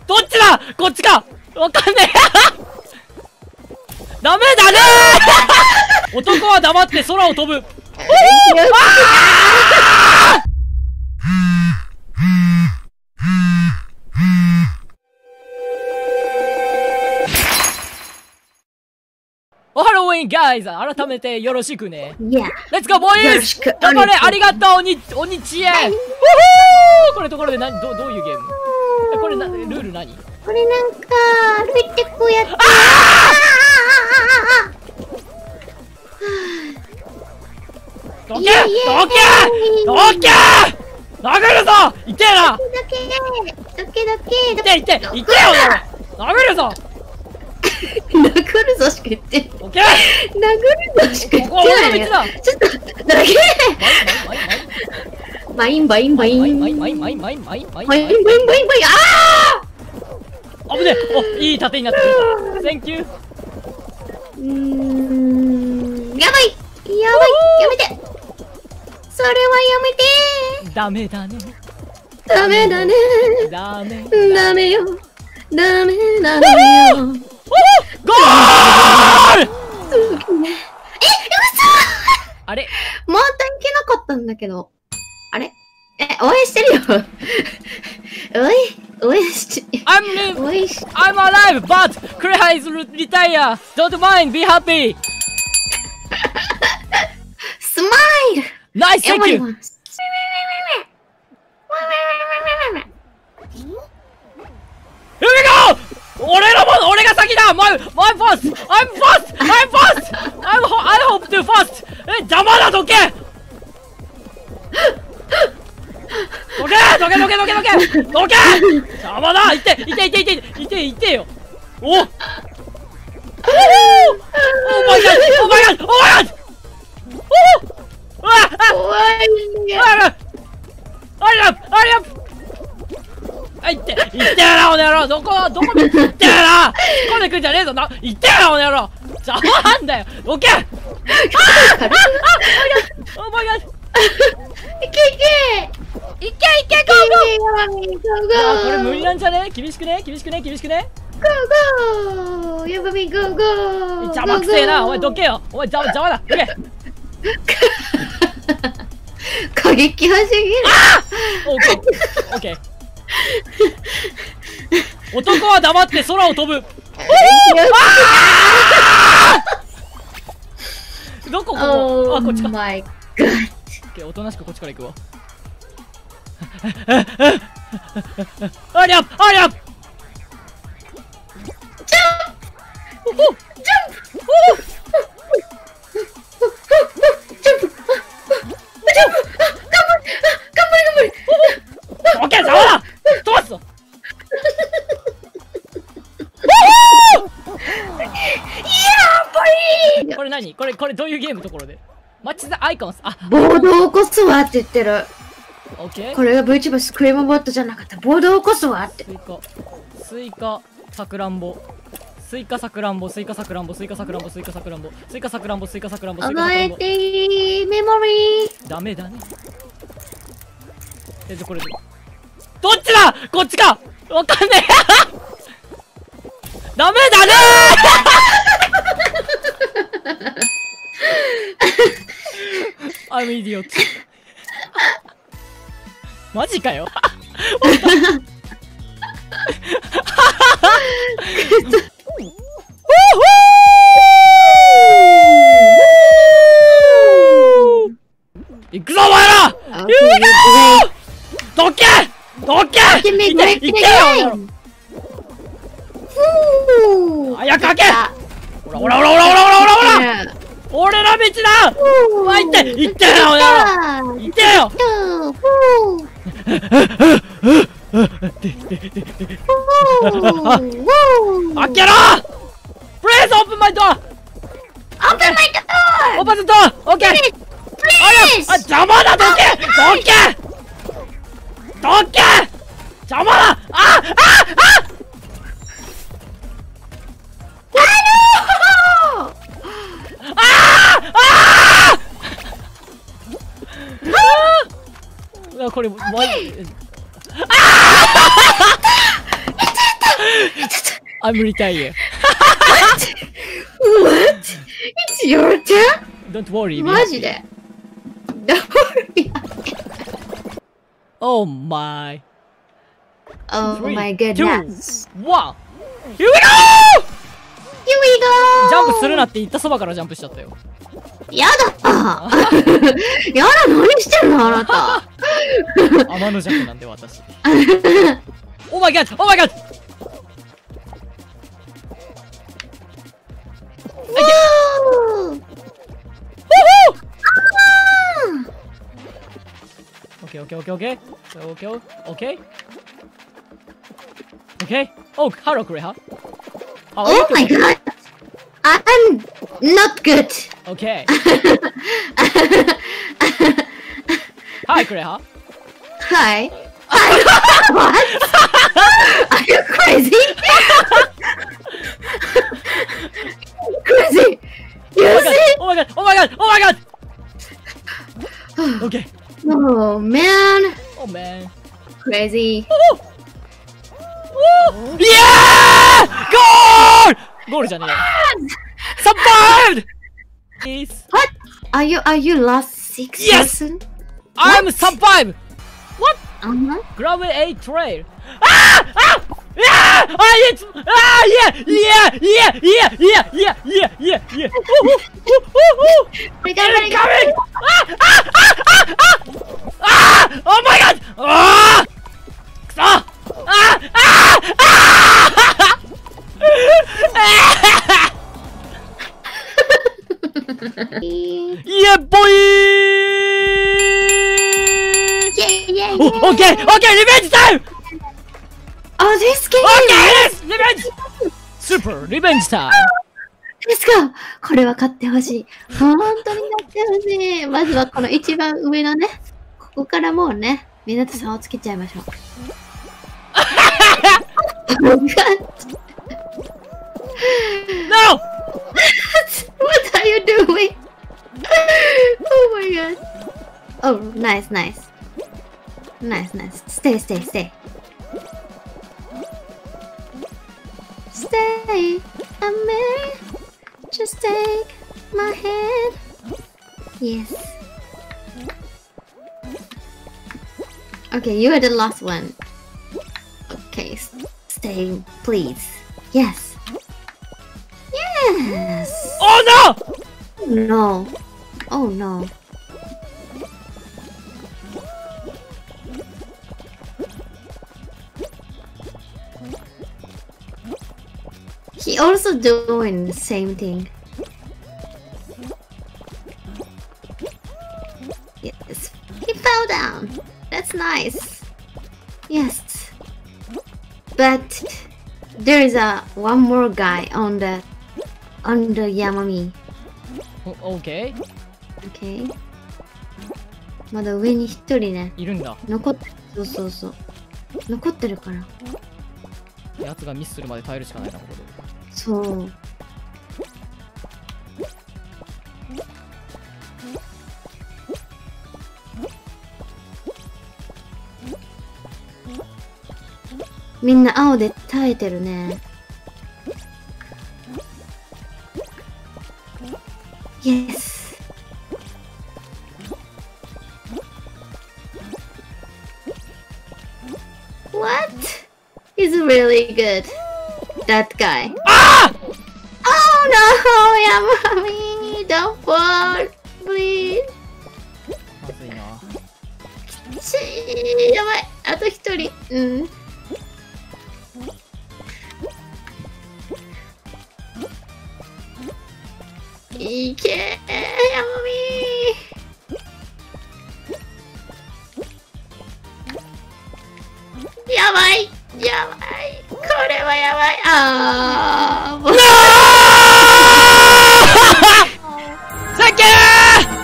どっちだこっちかわかんねえダメだねー男は黙って空を飛ぶおハロウィンガイズ改めてよろしくね。 Yeah. レッツゴーボーイズ頑張れありがとうおにちえこれところでどういうゲームこれルール何これなんか、歩いてこうやって。 どけ殴るぞいてえなどけいてよ殴るぞ殴るぞしか言ってどけ殴るぞしか言ってないよ。ちょっと、投げバインバインバインバインバインバインバインバインああぶねおいい盾になってくれた Thank you やばいやめてそれはやめてダメだねダメだねダメよダメよゴールあれまたいけなかったんだけどあれ応援してるよ応援して I'm alive but Kreha is retire don't mind be happy Smile Nice thank you Here we go! 俺が先だ My fast! I'm fast! I hope to fast! 邪魔だどけ邪魔だいてよおお Oh my god! Hurry up! いってやな、おの野郎どこ見てやな突っ込んでくんじゃねえぞいってやな、おの野郎邪魔なんだよどけあお前がいけゴーこれ無理なんじゃね厳しくねゴーやばみゴーゴー邪魔くせえなお前どけよお前邪魔だどけ過激派すぎるオッケー男は黙って空を飛ぶどこあこっちかオッケーおとなしくこっちから行くわありゃジャンプ頑張れオッケー邪魔だ飛ばすぞこれ何これどういうゲームところでマッチザアイコンスボードを起こすわって言ってるオッケーこれが VTuber スクリームボットじゃなかったボードを起こすわってスイカさくらんぼ覚えていいメモリーダメだねこれどっちだこっちかわかんねえダメだねI'm idiot マジかよ行くぞお前らどけいけよ早く開けほら俺ら道だ行ってよおやろ行ってよ開けろPlease open my door Open the door Okay邪魔だどけ邪魔だこれマジ I'm retire. What? It's your turn? Don't worry. マジで Don't worry. Oh my. Oh Three, my two, goodness. 1. Here we go! Here we ジ go! ャンプするなって言ったそばからジャンプしちゃったよ。 やだやだ、何してんのあなた。 天の弱なんで私。Oh my god! Oh my god! Woo! Okay, okay, okay, okay. Okay, okay. Okay. Oh, hello, Kureha. How are you Oh my today? god! I'm not good. Okay. Hi, Kureha. Hi. What? Are you crazy? Crazy. You see? Oh my god! Oh my god! Oh my god! Okay. Oh man. Oh man. Crazy. Woo! Yeah! Goal! ゴールじゃねえよ。Survived! Please. What? Are you last six Yes! person? I'm survived! What? Uh-huh. Grab a trail. Ah! Ah! Ah! Ah! It's ah! Yeah! Yeah! Yeah! Yeah! Yeah! Yeah! Yeah! Yeah! Yeah! Woo! Woo! Woo! Woo! We got it. Coming! Ah! Ah! Ah! Ah! Ah! Ah! Oh my god! Ah! Ah! Ah! Ah! Yeah, boy! Yeah. Oh, okay, okay, revenge time! Oh, this game. Okay, yes, revenge! Super revenge time! Let's go! これは勝ってほしい。本当に勝ってほしい。まずはこの一番上のね、ここからもうね、みんなと差をつけちゃいましょう。 No! What are you doing? Oh my god. Oh, nice. Stay. Stay. Amir. Just take my hand. Yes. Okay, you are the last one. Okay, stay, please. Yes. Oh no! No. Oh no. He also doing the same thing. Yes. He fell down. That's nice. Yes. But there is one more guy on the Yamami. Okay. Okay. まだ上に一人ね。 いるんだ。 残ってる。そう。残ってるから。 奴がミスするまで耐えるしかないな、ここで。 そう。みんな青で耐えてるね。Yes. What? He's really good. That guy. Ah! Oh no, Yamami, don't fall, please. まずいな。 やばい、あと一人。うん。いけー、ヤマミー。やばい、これはやばい。もう。 サンキュー